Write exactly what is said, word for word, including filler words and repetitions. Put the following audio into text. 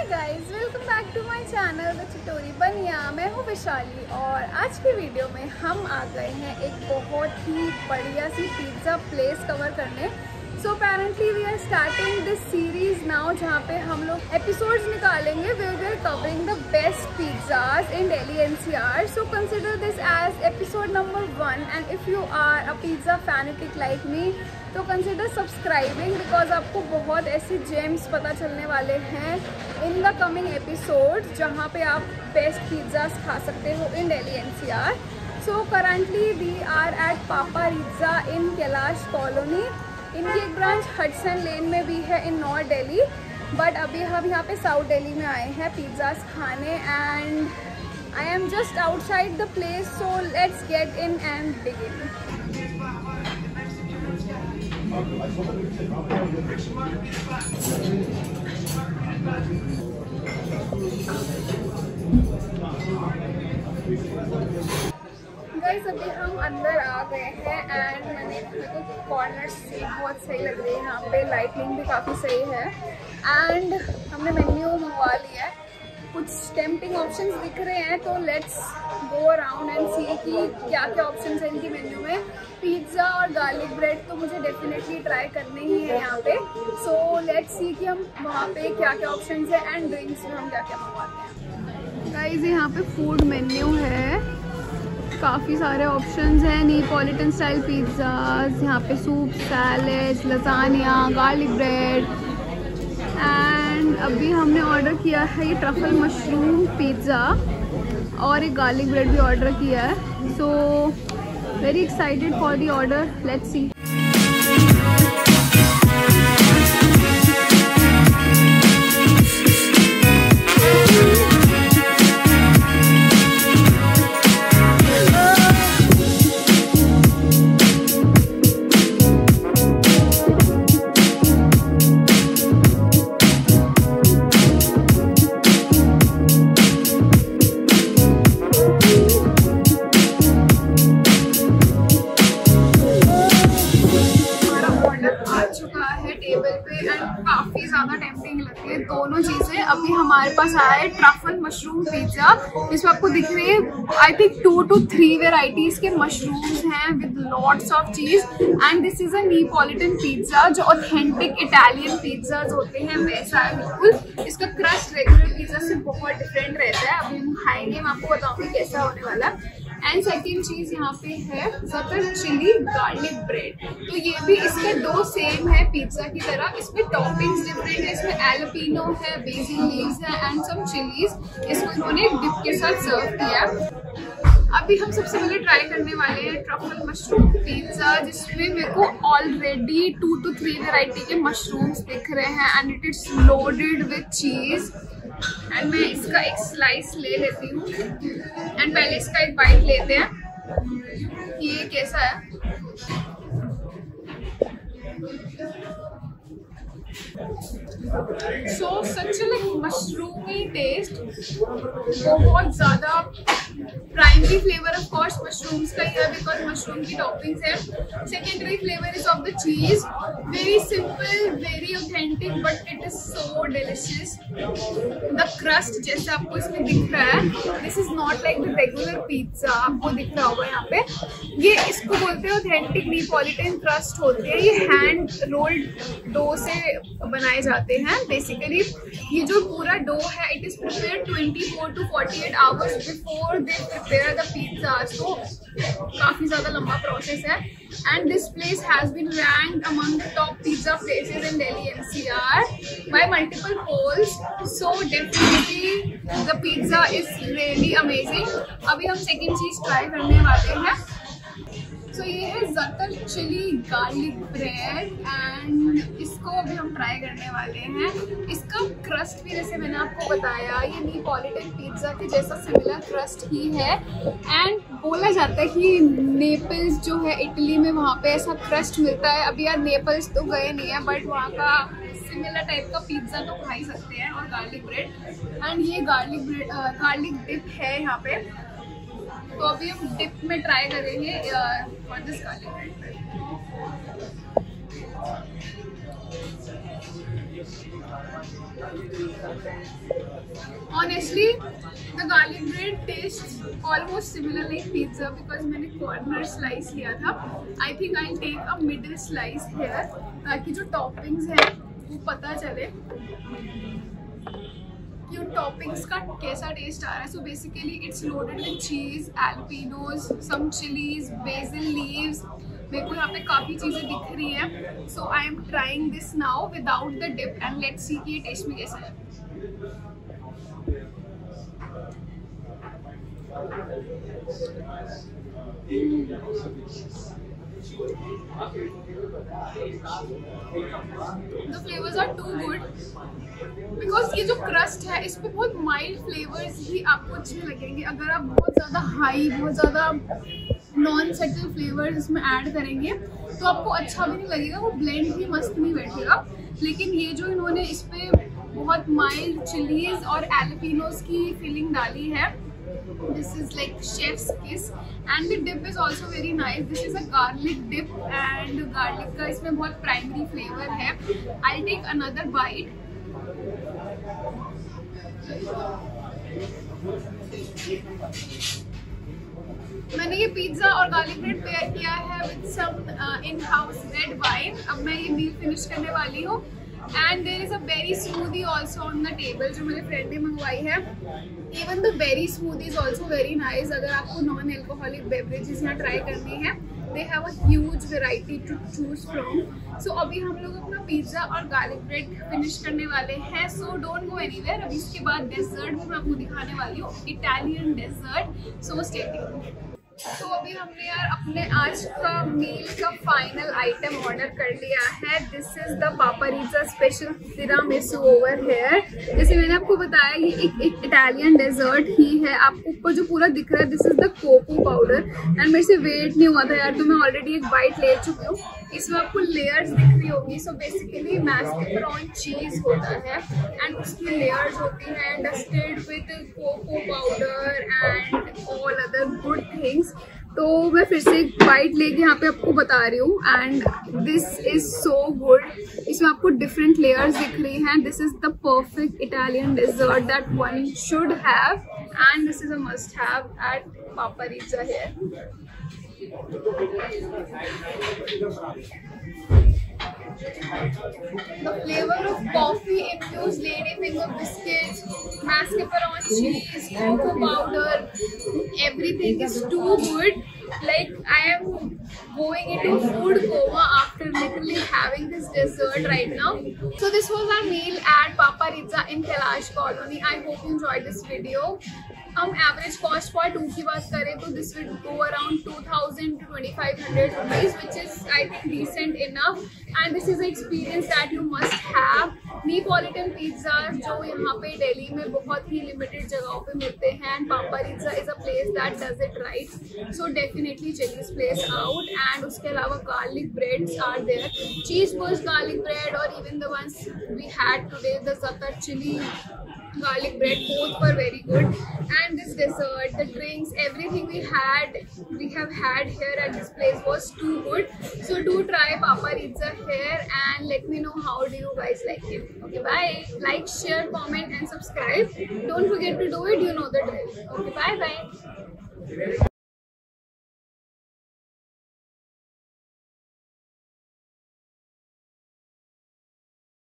Guys, welcome back to my channel the Chatori Baniya. मैं हूँ विशाली और आज की वीडियो में हम आ गए हैं एक बहुत ही बढ़िया सी पिज़्ज़ा प्लेस कवर करने। So apparently we are starting this series now, जहाँ पे हम लोग एपिसोड्स निकालेंगे way we are covering the best pizzas in Delhi N C R. So consider this as episode number one and if you are a pizza fanatic like me तो consider subscribing, because आपको बहुत ऐसे James पता चलने वाले हैं in the coming episode जहाँ पे आप बेस्ट पिज़्ज़ाज खा सकते हो in Delhi N C R. So currently we are at Paparizza in Kailash colony. इनकी एक ब्रांच हडसन लेन में भी है इन नॉर्थ दिल्ली, बट अभी हम यहाँ पे साउथ दिल्ली में आए हैं पिज़्ज़ाज खाने and I am just outside the place. So let's get in and begin. Guys अभी हम अंदर आ गए हैं एंड मैंने मेरे को कॉर्नर से बहुत सही लग रही है, यहाँ पे लाइटिंग भी काफ़ी सही है एंड हमने मेन्यू मंगवा लिया है। कुछ टेम्पटिंग ऑप्शंस दिख रहे हैं तो let's go around and see कि क्या क्या ऑप्शंस हैं इनकी मेन्यू में। पिज़्ज़ा और गार्लिक ब्रेड तो मुझे डेफिनेटली ट्राई करने ही है यहाँ पे। सो लेट्स सी कि हम वहाँ पे क्या क्या ऑप्शंस हैं एंड ड्रिंक्स में हम क्या क्या मंगवाते हैं। गाइस यहाँ पे फूड मेन्यू है, काफ़ी सारे ऑप्शंस हैं। नेपोलिटन स्टाइल पिज़्ज़ाज, यहाँ पे soup, salad, lasagna, garlic bread and अभी हमने ऑर्डर किया है ये ट्रफल मशरूम पिज़्ज़ा और एक गार्लिक ब्रेड भी ऑर्डर किया है। So very excited for the order, let's see. काफ़ी ज़्यादा टेम्पटिंग लगती है दोनों चीज़ें। अभी हमारे पास आया है ट्रफल मशरूम पिज़्ज़ा, जिसमें आपको दिख रही है I think two to three varieties के मशरूम्स हैं with lots of cheese and this is a Neapolitan pizza जो ऑथेंटिक इटालियन पिज़्ज़ाज होते हैं वैसा है बिल्कुल। इसका क्रस्ट रेगुलर पिज़्ज़ा से बहुत डिफरेंट रहता है। अभी हम खाएंगे, मैं आपको बताऊँगी कैसा होने वाला है। एंड सेकेंड चीज़ यहाँ पे है ज़्यादातर चिली गार्लिक ब्रेड, तो ये भी इसके दो सेम है पिज़्ज़ा की तरह। इसमें टॉपिंग्स डिफरेंट है, इसमें एलोपिनो है, बेसिल लीव्स है एंड सम चिलीज। इसको इन्होंने डिप के साथ सर्व किया। अभी हम सबसे पहले ट्राई करने वाले हैं ट्रफल मशरूम पिज़्ज़ा, जिसमें मेरे को already two to three variety के मशरूम्स दिख रहे हैं and it is loaded with cheese. And मैं इसका एक स्लाइस ले लेती हूँ एंड पहले इसका एक बाइट लेते हैं कि ये कैसा है। सो सच लाइक मशरूमी टेस्ट, बहुत ज़्यादा primary flavour of course mushrooms का ही है बिकॉज मशरूम की टॉपिंग्स है। Secondary flavour is of the cheese, very simple, very authentic but it is so delicious. The crust जैसे आपको इसमें दिख रहा है, this is not like the regular pizza आपको दिख रहा होगा यहाँ पे। ये इसको बोलते हैं ऑथेंटिक नेपोलिटन क्रस्ट होते हैं। ये हैंड रोल्ड डो से बनाए जाते हैं बेसिकली। ये जो पूरा डो है it is prepared twenty four to forty eight hours before they prepare the pizza. तो काफ़ी ज़्यादा लंबा प्रोसेस है and this place has been ranked among the top pizza places in Delhi N C R by multiple polls. So definitely the pizza is really amazing. अभी हम second चीज़ try करने वाले हैं। सो so, ये है ज़्यादातर चिली गार्लिक ब्रेड एंड इसको अभी हम ट्राई करने वाले हैं। इसका क्रस्ट भी जैसे मैंने आपको बताया ये नेपोलिटन पिज़्ज़ा के जैसा सिमिलर क्रस्ट ही है एंड बोला जाता है कि नेपल्स जो है इटली में, वहाँ पे ऐसा क्रस्ट मिलता है। अभी यार नेपल्स तो गए नहीं है बट वहाँ का सिमिलर टाइप का पिज़्ज़ा तो खा ही सकते हैं। और गार्लिक ब्रेड एंड ये गार्लिक ब्रेड गार्लिक डिप है यहाँ पे। तो अभी हम डिप में ट्राई करेंगे for this garlic bread. Honestly, the garlic bread tastes almost similar like pizza because मैंने corner slice लिया था. I think I'll take a middle slice here ताकि जो toppings है वो पता चले कि उन toppings का कैसा taste आ रहा है. So basically it's loaded with cheese, jalapenos, some chilies, basil leaves. मेरे को यहाँ पे काफ़ी चीज़ें दिख रही हैं. So I am trying this now without the dip and let's see कि ये taste में कैसा है. The flavors are too good because ये जो crust है इस पे बहुत mild flavors ही आपको अच्छे लगेंगे. अगर आप बहुत ज़्यादा high, बहुत ज़्यादा नॉन सेटल फ्लेवर्स इसमें ऐड करेंगे तो आपको अच्छा भी नहीं लगेगा, वो ब्लेंड भी मस्त नहीं बैठेगा. लेकिन ये जो इन्होंने इस पे बहुत माइल्ड चिलीज और एलपिनोस की फीलिंग डाली है, this is like chef's kiss. And the dip is also very nice. This is a garlic dip and garlic का इसमें बहुत प्राइमरी फ्लेवर है. I take another bite. मैंने ये पिज्जा और गार्लिक ब्रेड पेयर किया है with some in house red wine. अब मैं ये मील फिनिश करने वाली हूँ. And there is a berry smoothie also on the table जो मेरे फ्रेंड ने मंगवाई है. Even the berry smoothie is also very nice. अगर आपको नॉन एल्कोहलिक बेवरेजेस यहाँ ट्राई करनी है, they have a huge variety to choose from. So अभी हम लोग अपना पिज्जा और गार्लिक ब्रेड फिनिश करने वाले हैं. So don't go anywhere. अभी इसके बाद डेजर्ट भी मैं आपको दिखाने वाली हूँ, Italian dessert. So stay tuned. तो अभी हमने यार अपने आज का मील का फाइनल आइटम ऑर्डर कर लिया है. This is the Paparizza special tiramisu over here. जैसे मैंने आपको बताया ये एक, एक इटालियन डेजर्ट ही है. आपको ऊपर जो पूरा दिख रहा है this is the cocoa powder. And मेरे से वेट नहीं हुआ था यार, तो मैं ऑलरेडी एक बाइट ले चुकी हूँ. इसमें आपको लेयर्स दिख रही होगी. सो बेसिकली मैस्करपोने चीज होता है एंड उसकी लेयर्स होती हैं dusted with cocoa powder and all other good things. तो मैं फिर से एक बाइट लेके यहाँ पे आपको बता रही हूँ. And this is so good. इसमें आपको डिफरेंट लेयर्स दिख रही हैं. This is the perfect Italian dessert that one should have and this is a must have at Paparizza here. The flavor of coffee infused ladyfinger biscuits, mascarpone cheese, cocoa powder, everything is too good. Like I am going into food coma after literally having this dessert right now. So this was our meal at Paparizza in Kailash colony. I hope you enjoyed this video. हम average cost for two की बात करें तो this will go around two thousand to twenty five hundred rupees which is I think decent enough. And this is experience that you must have. Neapolitan pizzas जो यहाँ पे दिल्ली में बहुत ही limited जगहों पे मिलते हैं. And Paparizza is a place that does it right. So definitely check this place out. And उसके अलावा garlic breads are there, cheese burst garlic bread और even the ones we had today the za'atar chilli garlic bread, both were very good. And this dessert, the drinks, everything we had we have had here at this place was too good. So do try Paparizza here and let me know how do you guys like it. Okay, bye. Like, share, comment and subscribe. Don't forget to do it. You know the drill. Okay, bye bye.